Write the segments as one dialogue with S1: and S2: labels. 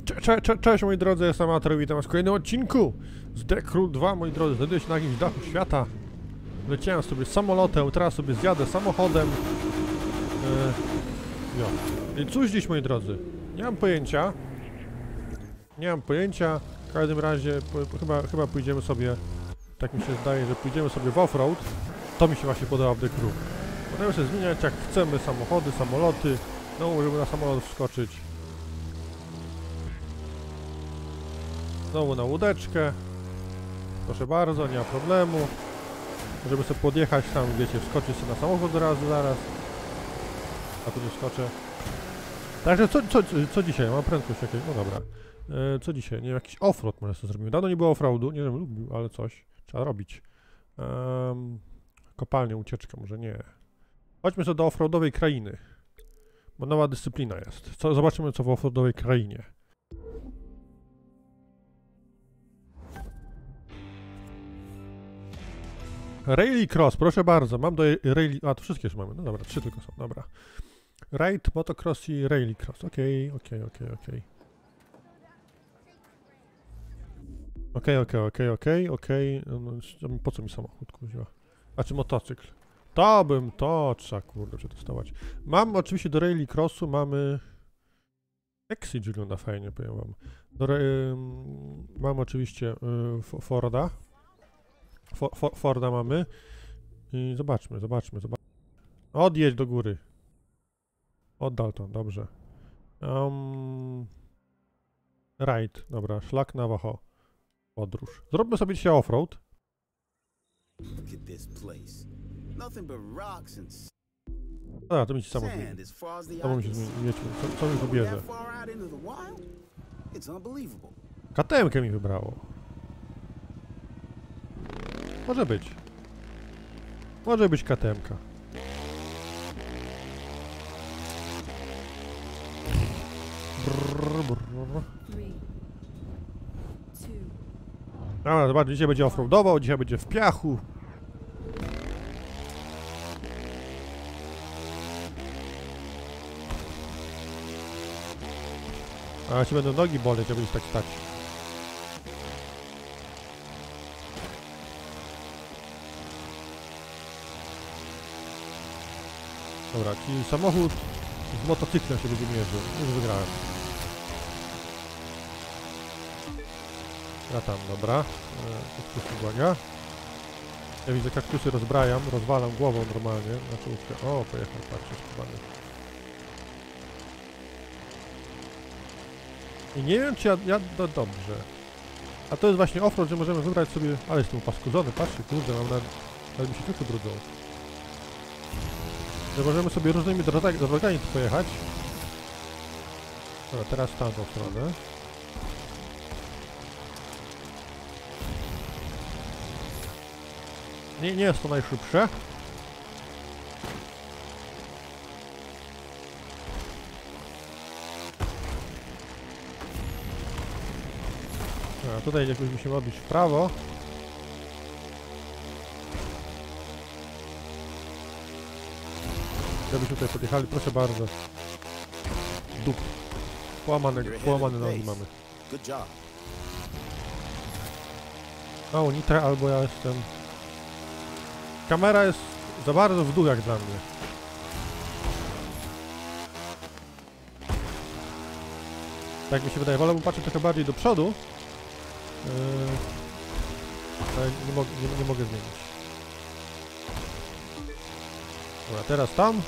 S1: Cześć moi drodzy, jestem Amator, witam was w kolejnym odcinku z The Crew 2, moi drodzy. Znajduję się na jakimś dachu świata. Leciałem sobie samolotem, teraz sobie zjadę samochodem. I cóż dziś, moi drodzy? Nie mam pojęcia. W każdym razie chyba pójdziemy sobie, tak mi się zdaje, że pójdziemy sobie w offroad. To mi się właśnie podoba w The Crew. Możemy sobie zmieniać jak chcemy samochody, samoloty. No, możemy na samolot wskoczyć. Znowu na łódeczkę. Proszę bardzo, nie ma problemu. Możemy sobie podjechać tam, wiecie, wskoczyć sobie na samochód zaraz. A tu nie wskoczę. Także co dzisiaj? Mam prędkość jakieś, no dobra. Co dzisiaj? Nie wiem, jakiś offroad może sobie zrobimy. Dawno nie było offroadu, nie wiem, lubił, ale coś trzeba robić. Kopalnia, ucieczka, może nie. Chodźmy sobie do offroadowej krainy. Bo nowa dyscyplina jest. Zobaczymy, co w offroadowej krainie. Rallycross, proszę bardzo, mam do rally... A, to wszystkie już mamy, no dobra, 3 tylko są, dobra. Raid, motocross i rallycross, okej. No, po co mi samochód, kuźwa? Znaczy motocykl. To trzeba, kurde, przetestować. Mam oczywiście do rallycrossu, mamy... Exige wygląda fajnie, powiem wam. Mam oczywiście Forda. Forda mamy. I zobaczmy. Odjedź do góry. Oddal to, dobrze. Raid, dobra, szlak Navajo. Podróż. Zróbmy sobie dzisiaj offroad. A, to mi się samochód. To mi się zmienić. Co mi wybierze? KTM-kę mi wybrało. Może być KTM-ka. Dobra, zobaczcie, dzisiaj będzie offroadował, dzisiaj będzie w piachu. A ci będą nogi boleć, jak będziesz tak stać. Dobra, czyli samochód z motocyklem się będzie mierzył. Już wygrałem. Ja tam, dobra. Kaktusy, uwaga. Ja widzę, kaktusy rozwalam głową normalnie. Na czołówkę. O, pojechał, patrzcie, skubany. I nie wiem, czy no dobrze. A to jest właśnie offroad, że możemy wybrać sobie... Ale jestem upaskudzony, patrzcie, kurde, nawet mi się tylko brudzą. Że możemy sobie różnymi drogami tu pojechać. Dobra, teraz w tamtą stronę. Nie jest to najszybsze. A tutaj jakoś musimy odbić w prawo. Żebyśmy tutaj podjechali, proszę bardzo. Dup. Połamane nogi mamy. Mało nitra, albo ja jestem... Kamera jest za bardzo w dół jak dla mnie. Tak mi się wydaje, wolałbym patrzeć trochę bardziej do przodu. Ale nie mogę zmienić. Dobra, teraz tam.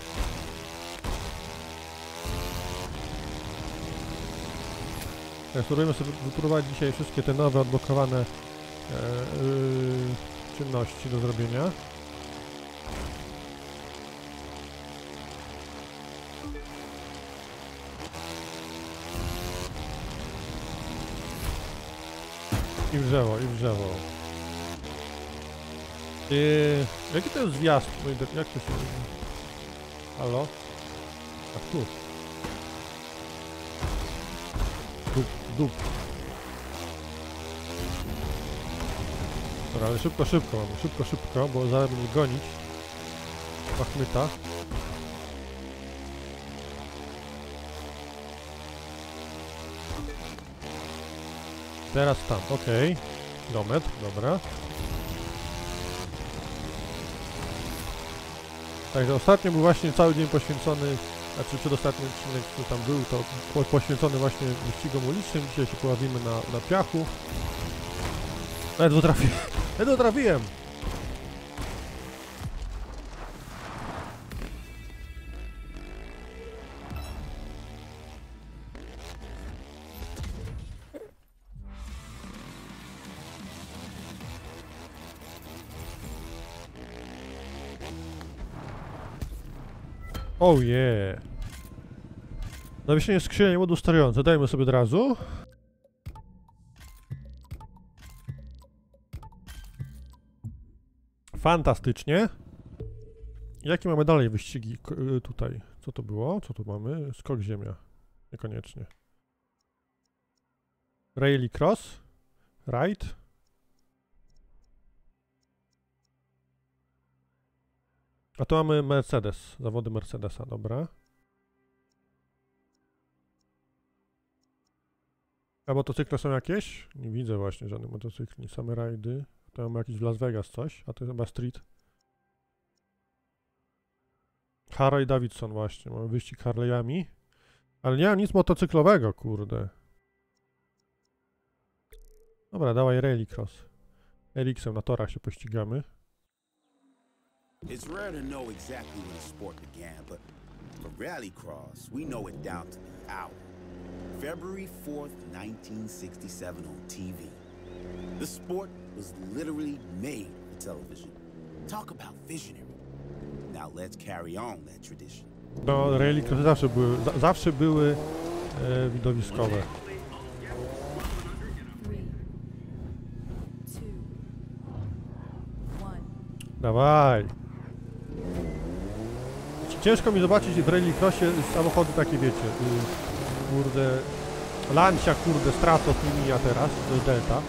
S1: Spróbujemy sobie wypróbować dzisiaj wszystkie te nowe, odblokowane czynności do zrobienia. I w drzewo. Jaki to jest zjazd? Jak to się... Halo? A tu. Dup. Dobra, ale szybko mamy. Szybko, bo zaraz będzie gonić. Machmyta. Teraz tam, okej. Kilometr, dobra. Także ostatnio był właśnie cały dzień poświęcony, znaczy przedostatni odcinek, który tam był, to poświęcony właśnie wyścigom ulicznym. Dzisiaj się poławimy na piachu. Ledwo trafiłem. Ledwo trafiłem! Oh yeah! Zawieszenie skrzyni modu sterujące. Dajmy sobie od razu. Fantastycznie. Jakie mamy dalej wyścigi tutaj? Co to było? Co tu mamy? Skok ziemia. Niekoniecznie. Rallycross. Ride. A tu mamy Mercedes. Zawody Mercedesa, dobra. A motocykle są jakieś? Nie widzę właśnie żadnych motocykli. Same rajdy. Tu mamy jakiś w Las Vegas coś, a to chyba street. Harley Davidson właśnie, mamy wyścig Harley'ami. Ale nie mam nic motocyklowego, kurde. Dobra, dawaj Rallycross. RX-em na torach się pościgamy.
S2: It's rare to know exactly when a sport began, but for Rallycross, we know it down to the hour. February 4th, 1967 on TV. The sport was literally made for television. Talk about visionary. Now let's carry on that tradition.
S1: No, Rallycrossy zawsze były widowiskowe. Dawaj! Ciężko mi zobaczyć w Rallycrossie samochody takie, wiecie, kurde, Lancia, kurde, Stratos mi mija teraz, to jest Delta.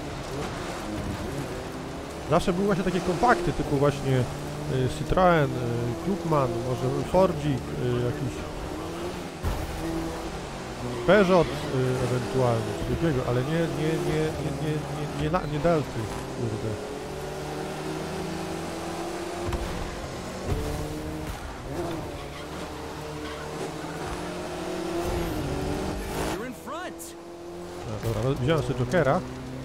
S1: Zawsze były właśnie takie kompakty, typu właśnie Citroen, Klubman, może Fordzik, jakiś Peugeot ewentualnie, coś takiego, ale nie Delty, kurde. Dobra, wziąłem sobie Jokera.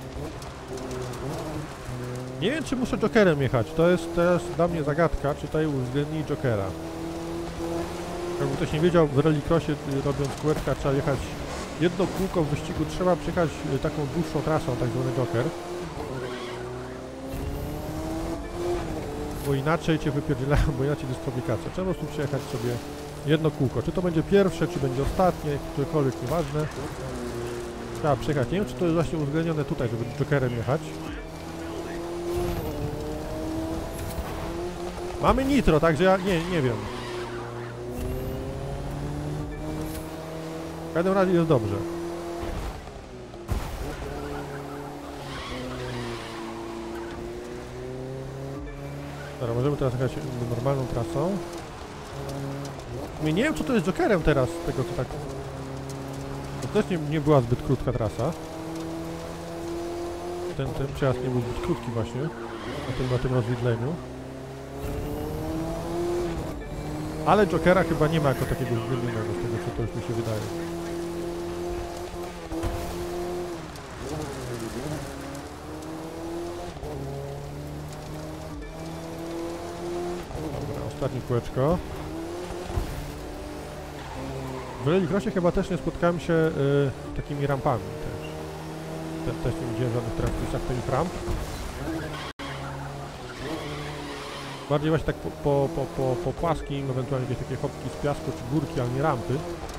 S1: Nie wiem, czy muszę Jokerem jechać. To jest teraz dla mnie zagadka, czy tutaj uwzględni Jokera. Jakby ktoś nie wiedział, w Rallycrossie robiąc kółeczka trzeba jechać jedno kółko w wyścigu, trzeba przejechać taką dłuższą trasą, tak zwany Joker. Bo inaczej cię wypierdzielają, bo inaczej jest komplikacja. Trzeba po prostu przejechać sobie jedno kółko. Czy to będzie pierwsze, czy będzie ostatnie, którekolwiek, nieważne. Trzeba przejechać. Nie wiem, czy to jest właśnie uwzględnione tutaj, żeby Jokerem jechać. Mamy nitro, także ja nie wiem. W każdym razie jest dobrze. Dobra, możemy teraz jechać normalną trasą. Nie wiem, co to jest Jokerem teraz, tego co tak... To też nie była zbyt krótka trasa. Ten przejazd nie był zbyt krótki właśnie, na tym rozwidleniu. Ale Jokera chyba nie ma jako takiego uwzględnionego, z tego co to już mi się wydaje. Dobra, ostatnie kółeczko. W Rallycrossie chyba też nie spotkałem się takimi rampami też. Też nie widziałem żadnych transmisjach tych ramp. Bardziej właśnie tak po płaskim, ewentualnie jakieś takie chopki z piasku czy górki, ale nie rampy.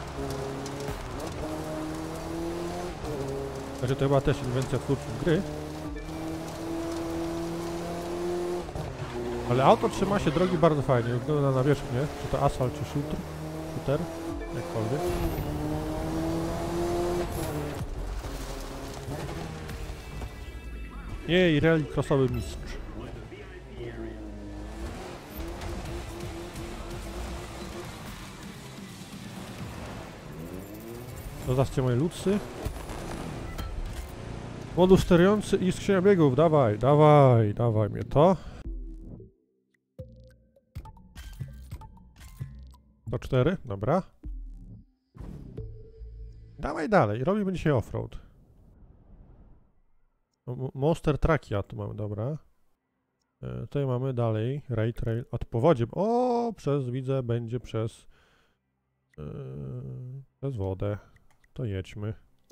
S1: Także to chyba też inwencja twórców gry. Ale auto trzyma się drogi bardzo fajnie, wygląda na nawierzchnię, czy to asfalt, czy shooter, jakkolwiek. Jej, rallycrossowy mistrz. Zobaczcie moje ludsy. Modul sterujący i skrzynia biegów, dawaj, dawaj, dawaj mnie to. 104, dobra. Dawaj dalej, robimy dzisiaj offroad. Monster Trackia tu mamy, dobra. Tutaj mamy dalej raid trail od powodzie. O, widzę, będzie przez wodę. To jedźmy.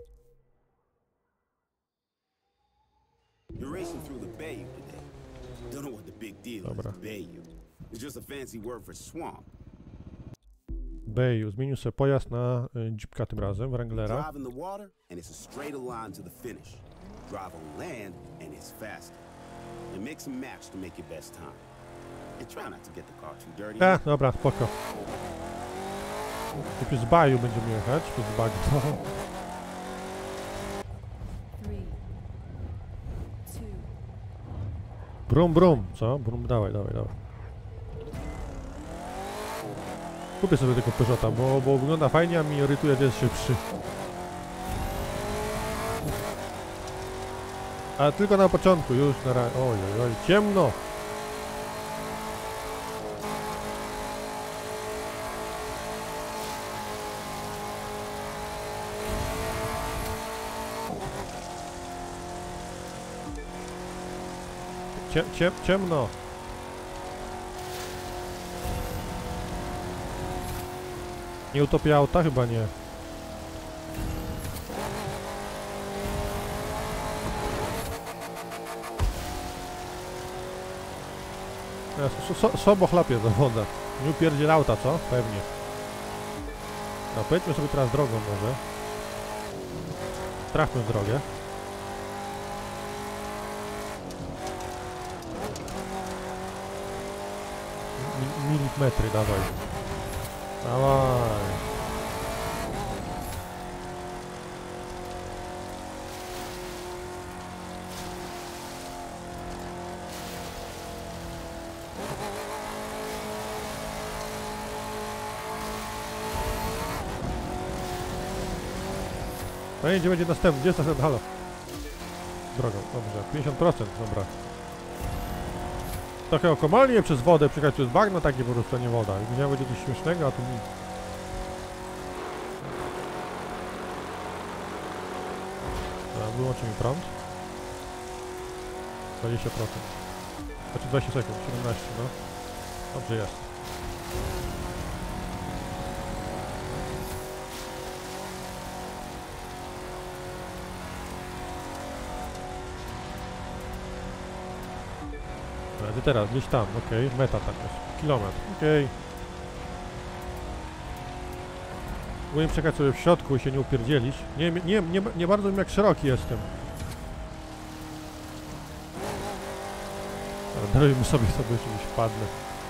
S2: You're racing through the bayou today. Don't know what the big deal
S1: Dobra.
S2: is, bayou. It's just a fancy word for swamp.
S1: Bayou, zmienił sobie pojazd na jeepka tym razem, Wranglera.
S2: Drive in the water and it's a straight line to the finish. Drive on land and it's faster. And mix and match to make your best time. And try not to get the car too dirty.
S1: Dobra, spoko. Tu przez bayou będziemy jechać, przez bagno.
S3: 3, 2,
S1: Brum, brum, co? Brum, dawaj, dawaj, dawaj. Kupię sobie tego Peugeota, bo wygląda fajnie, a mi irytuje, że jest szybszy. Ale tylko na początku, już na razie. Oj, oj, ciemno! Ciemno! Nie utopię auta? Chyba nie. Sobo chlapie za woda. Nie upierdziel auta, co? Pewnie. No, pojedźmy sobie teraz drogą może. Trafmy w drogę. Milimetry, dawaj. Dawaj. No i gdzie będzie następny? Gdzie jest następny? Halo. Drogą, dobrze. 50%, dobra. Trochę okomalnie przez wodę przejechać, to jest bagno takie po prostu, nie woda. I nie będzie coś śmiesznego, a tu nic. Wyłączy mi prąd. 20%. Znaczy 20 sekund, 17, no. Dobrze jest. Gdzie teraz? Gdzieś tam, okej. Meta tak jest. Kilometr, okej. Umiem czekać sobie w środku i się nie upierdzielić. Nie bardzo wiem jak szeroki jestem. Ale darujmy sobie czymś wpadnę.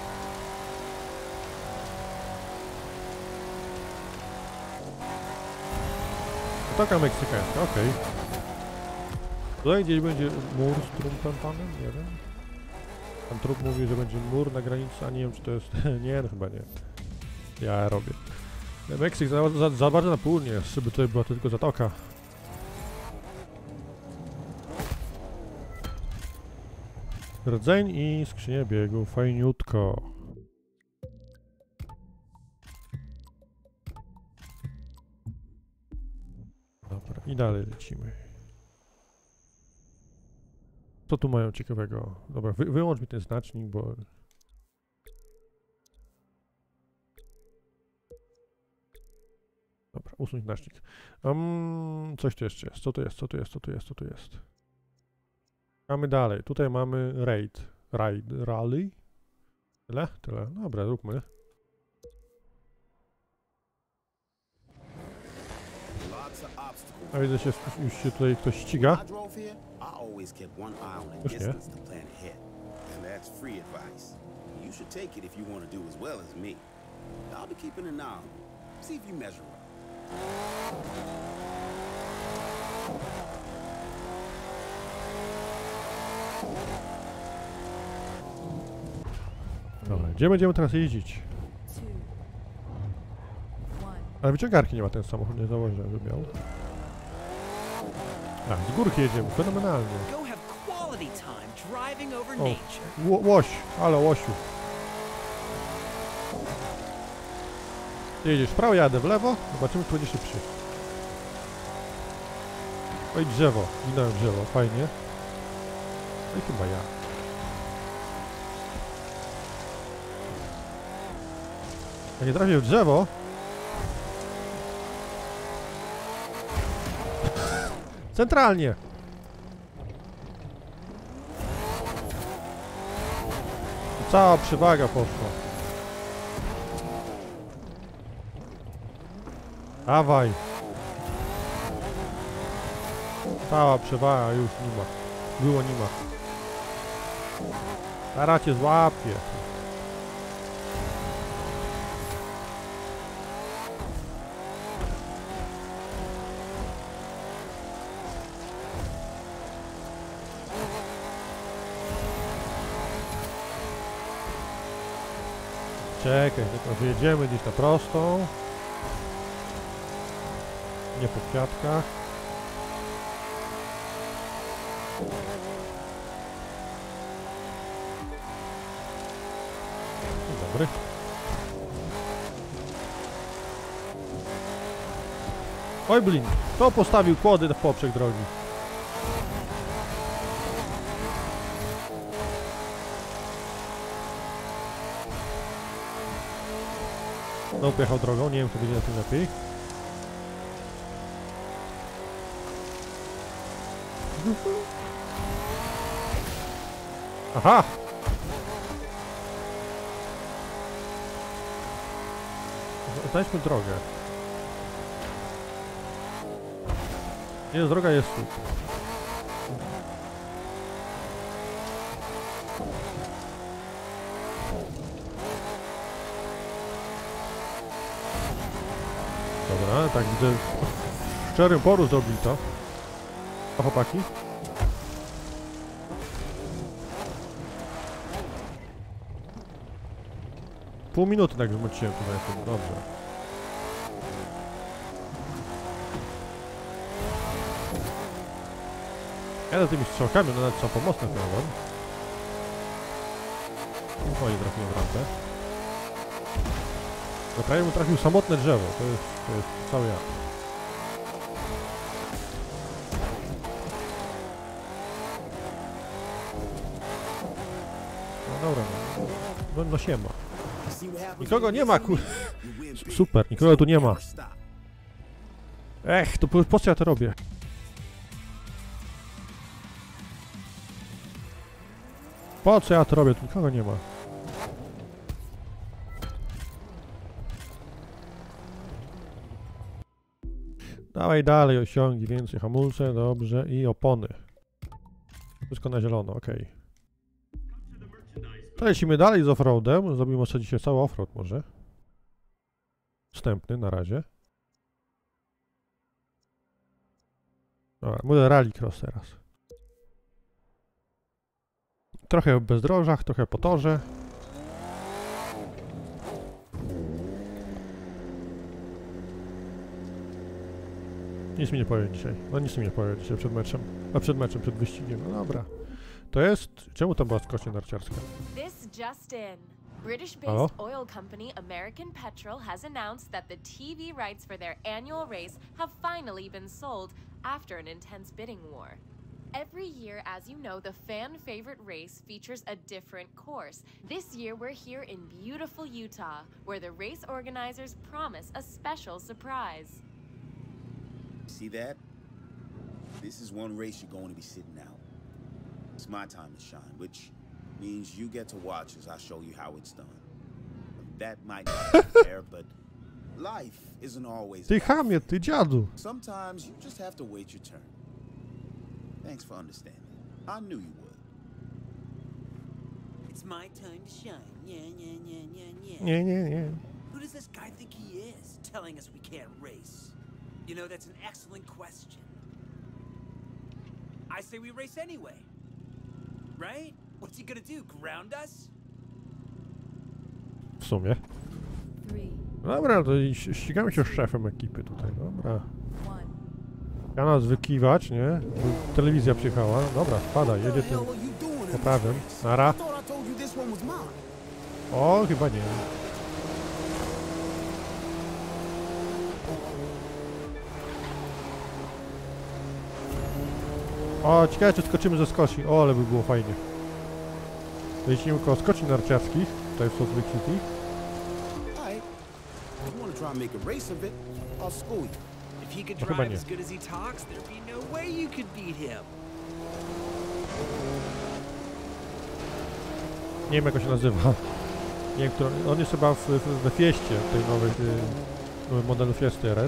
S1: Taka meksykańska, okej. Tutaj gdzieś będzie mur z trumpanem, nie wiem. Pan trup mówi, że będzie mur na granicy, a nie wiem czy to jest... nie, no chyba nie. Ja robię. Meksyk za bardzo na południe, żeby tutaj była tylko zatoka. Rdzeń i skrzynię biegu, fajniutko. Dobra, i dalej lecimy. Co tu mają ciekawego? Dobra, wyłącz mi ten znacznik, bo... Dobra, usuń znacznik. Coś tu jeszcze jest. Co tu jest? Co tu jest? Co tu jest? Co tu jest? Mamy dalej. Tutaj mamy rally. Tyle? Tyle. Dobra, róbmy. A widzę, że już się tutaj ktoś ściga. Już nie. Dobra, gdzie będziemy teraz jeździć?
S3: 2, 1.
S1: Ale wyciągarki nie ma ten samochód, nie założę, żeby miał. A, z górki jedziemy, fenomenalnie.
S3: Go have quality time driving over
S1: O,
S3: nature.
S1: łoś, ale łosiu. Ty jedziesz w prawo, jadę w lewo, zobaczymy, kto będzie szybszy. Oj, drzewo, minąłem drzewo, fajnie. No i chyba ja. Jak nie trafię w drzewo... Centralnie! Cała przewaga poszła. Dawaj! Cała przewaga już nie ma. Było nie ma. Teraz cię złapie. Czekaj, tylko wyjedziemy gdzieś na prostą. Nie po kwiatkach. Dzień dobry. Oj blin, kto postawił kłody w poprzek drogi? No, pojechał drogą, nie wiem, kto będzie na tym lepiej. Aha! Znajdźmy drogę. Nie, droga jest tu. Dobra, tak widzę, w szczerym poru zrobili to. O, chłopaki. Pół minuty tak wymyciłem tutaj, to dobrze. Jadę tymi strzałkami, one nawet są pomocne nawet. O, nie trafiłem w rampę. No prawie mu trafił samotne drzewo, to jest cały ja. No dobra, no siema. Nikogo nie ma, Super, nikogo tu nie ma. Ech, to po co ja to robię? Po co ja to robię? Tu nikogo nie ma. Dawaj dalej osiągi, więcej hamulce, dobrze, i opony. Wszystko na zielono, ok. To lecimy dalej z offroadem. Zrobimy może dzisiaj cały offroad może. Wstępny na razie. Dobra, mówię rallycross teraz. Trochę w bezdrożach, trochę po torze. Nic mi nie powie dzisiaj. No nic mi nie powie dzisiaj przed meczem. A przed meczem, przed wyścigiem. No dobra. To jest... Czemu to była skocznia narciarska?
S4: This just in.
S1: Hello?
S4: British-based oil company American Petrol has announced that the TV rights for their annual race have finally been sold after an intense bidding war. Every year, as you know, the fan favorite race features a different course. This year, we're here in beautiful Utah, where the race organizers promise a special surprise.
S2: See that? This is one race you're going to be sitting out. It's my time to shine, which means you get to watch as I show you how it's done. That might not be fair, but life isn't always
S1: Ty
S2: about
S1: chamie,
S2: fair.
S1: ty dziadu!
S2: Sometimes you just have to wait your turn. Thanks for understanding. I knew you would.
S3: It's my time to shine. Yeah, yeah, yeah, yeah, yeah.
S1: Nie, nie, nie.
S3: Who does this guy think he is, telling us we can't race? You know, that's an excellent question. I say we race anyway. Right? What's he gonna do, ground us?
S1: W sumie. Dobra, to ścigamy się z szefem ekipy tutaj, dobra. Ja nas wykiwać, nie? Telewizja przyjechała. Dobra, spada, jedzie tym poprawem. Nara. O, chyba nie. O, ciekawe czy skoczymy ze skoczni. O, ale by było fajnie. Lecimy koło skoczni narciarskich, tutaj w Salt Lake City.
S3: If he could
S1: No chyba
S3: drive
S1: nie.
S3: as good as he talks, there'd be no way you could beat him.
S1: Nie wiem jak on się nazywa. Nie wiem, który, on jest chyba we Fieście, tej nowej, nowym modelu Fiesty RS.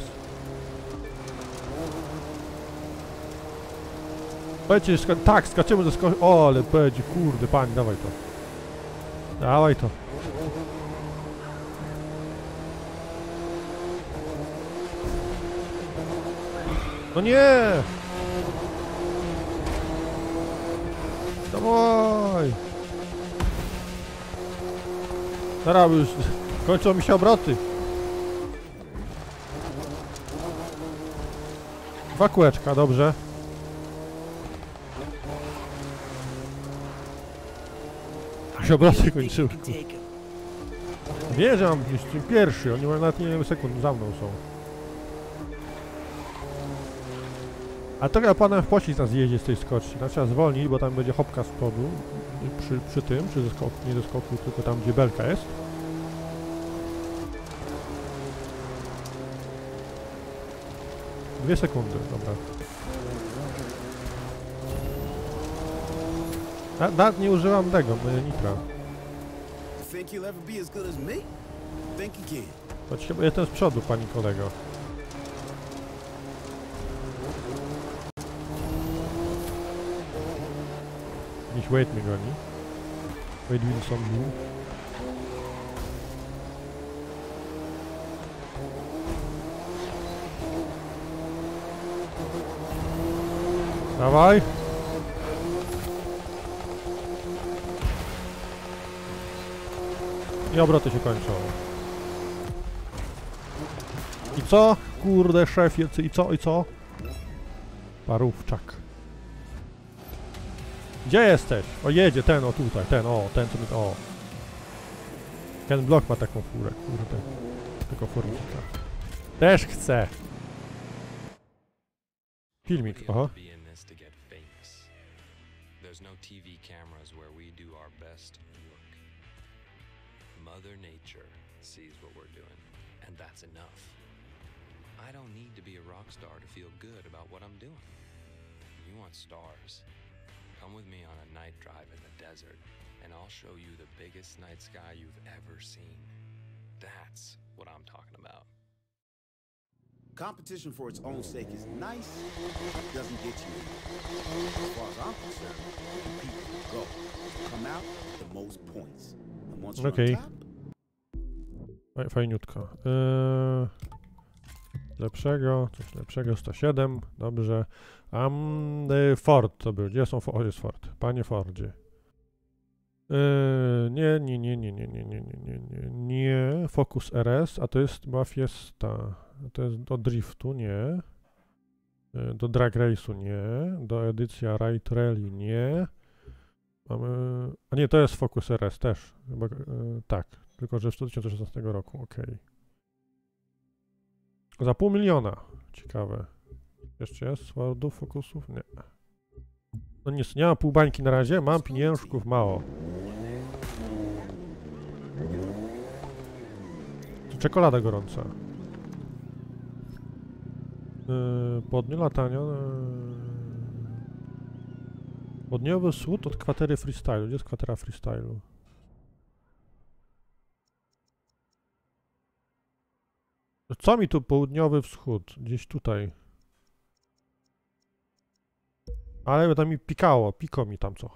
S1: Powiedzcie, tak, skaczemy ze skoczni. O, ale będzie, kurde, pani, dawaj to. Dawaj to. No nie! Dawaj! Teraz już kończą mi się obroty. 2 kółeczka, dobrze. Się obroty kończyły.
S3: You can take him.
S1: Nie, że mam być tym pierwszy, oni mają nawet nie wiem sekund, za mną są. A to ja panem w pościg nas jedzie z tej skoczni. No, trzeba zwolnić, bo tam będzie hopka z przodu. Przy tym, przy zeskoku, nie zeskoku, tylko tam gdzie belka jest. Dwie sekundy, dobra. Nawet nie użyłam tego, nitra.
S2: Think you'll ever be as good as me? Think again.
S1: Choć chyba jestem z przodu, pani kolego. Jakiś Wade mnie goni. Wade Wilson był. Dawaj! I obroty się kończą. I co? Kurde, szefie, i co? I co? Parówczak. Gdzie jesteś? O, jedzie ten, o tutaj, ten, o, ten, co mi, o. Ten blok ma taką furę, kurde. Tylko furnika. Też chcę. Filmik, aha.
S5: There's no TV cameras where we do our best work. Mother Nature sees what we're doing, and that's enough. I don't need to be a rock star to feel good about what I'm doing. You want stars? Come with me on a night drive in the desert, and I'll show you the biggest night sky you've ever seen. That's what I'm talking about.
S2: Competition for its own sake is nice, but it doesn't get you anywhere. As far as I'm concerned, people go. Come out with the most points. And once you're
S1: Okay.
S2: on top,
S1: Fajniutko. Lepszego, coś lepszego, 107, dobrze. Ford to był, gdzie są Ford? O, jest Ford, panie Fordzie. Nie, Focus RS, a to jest była Fiesta. To jest do driftu, nie. Do drag race'u, nie. Do edycja Ride Rally, nie. Mamy... A nie, to jest Focus RS też. Chyba, tak, tylko że z 2016 roku, okej. Za 500 000. Ciekawe. Jeszcze jest Fordów, Focusów? Nie. No nic, nie mam pół bańki na razie, mam pieniążków mało. Czekolada gorąca. Po dniu latania... Południowy wschód od kwatery freestylu. Gdzie jest kwatera freestylu? Co mi tu południowy wschód? Gdzieś tutaj. Ale tam mi pikało. Piko mi tam co.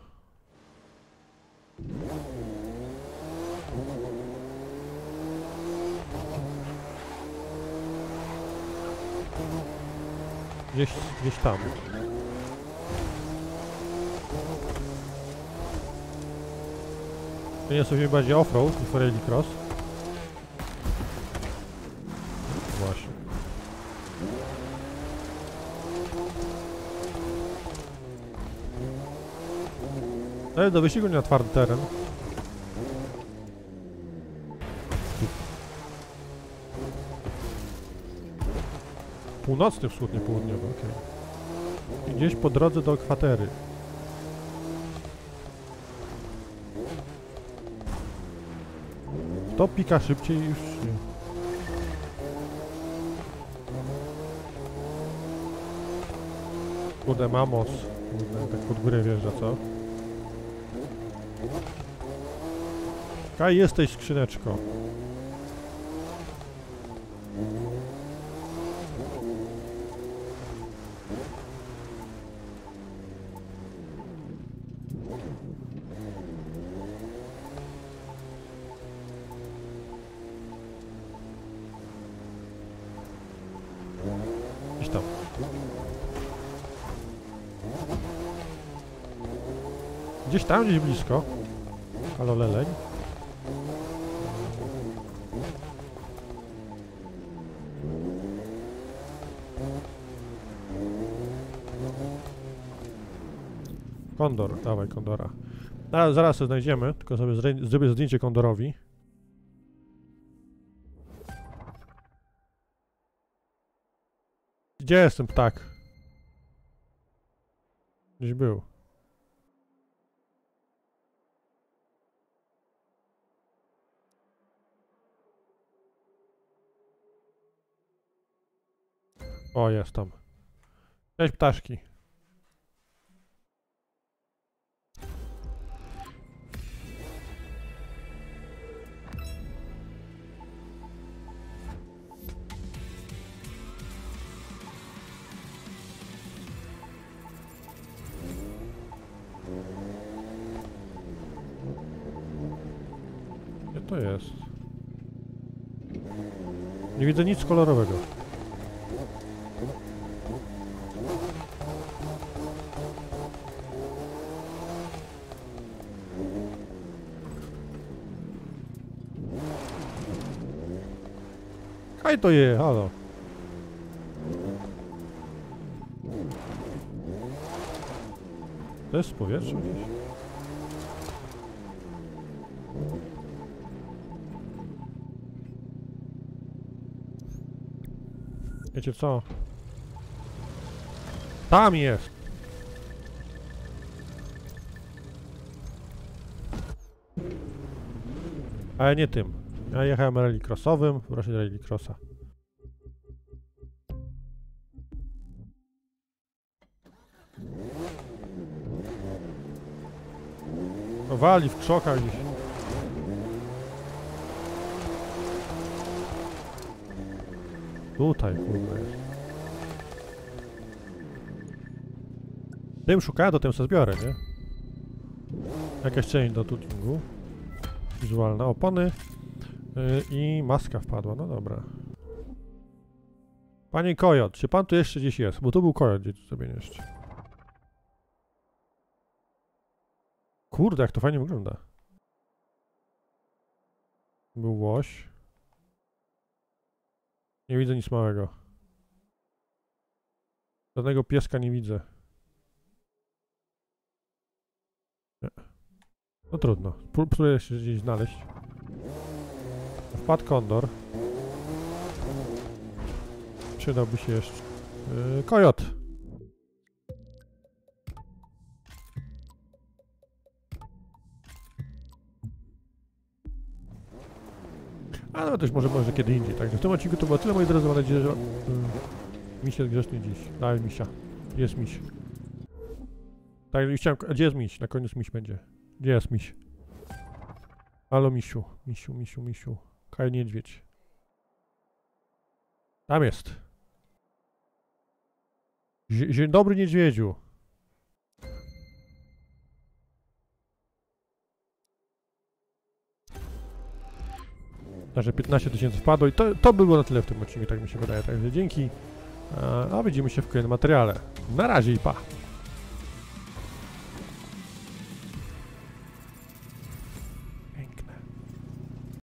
S1: Gdzieś tam. To nie sobie bardziej offroad niż rallycross. Właśnie. Ale do wyścigu nie na twardy teren. Północny wschód, nie południowy, okej. Gdzieś po drodze do kwatery. To pika szybciej już nie. Kurde, mamos. Kurde, tak pod górę wjeżdża, co? Kaj, jesteś, skrzyneczko. Gdzieś tam. Gdzieś tam, gdzieś blisko. Halo, leleń. Kondor, dawaj kondora. Ale zaraz to znajdziemy, tylko sobie zrobię zdjęcie kondorowi. Gdzie jest ten ptak? Gdzieś był. O, jest tam. Cześć ptaszki. Gdzie to jest? Nie widzę nic kolorowego. Kaj to je, halo. To jest w powietrzu gdzieś? Wiecie co? Tam jest! Ale nie tym. Ja jechałem rallycrossowym, proszę rallycrossa. O, wali w krzokach gdzieś. Tutaj, kurde. Tym szukałem, to tym sobie zbiorę, nie? Jakaś część do tuningu. Wizualne opony. I maska wpadła, no dobra. Panie Kojot, czy pan tu jeszcze gdzieś jest? Bo tu był Kojot, gdzie tu sobie jeszcze. Kurde, jak to fajnie wygląda. Był łoś. Nie widzę nic małego. Żadnego pieska nie widzę. Nie. No trudno. Próbuję się gdzieś znaleźć. Wpadł kondor. Przydałby się jeszcze... Kojot! Ale też może kiedy indziej. Także w tym odcinku to było tyle, moi drodzy. Mam nadzieję, że miś jest grzeczny dziś. Daj misia. Jest miś. Tak, chciałem... Gdzie jest miś? Na koniec miś będzie. Gdzie jest miś? Halo misiu. Misiu. Kaj niedźwiedź. Tam jest. Dzień dobry niedźwiedziu. Także 15 000 wpadło i to było na tyle w tym odcinku, tak mi się wydaje. Także dzięki. A widzimy się w kolejnym materiale. Na razie i pa.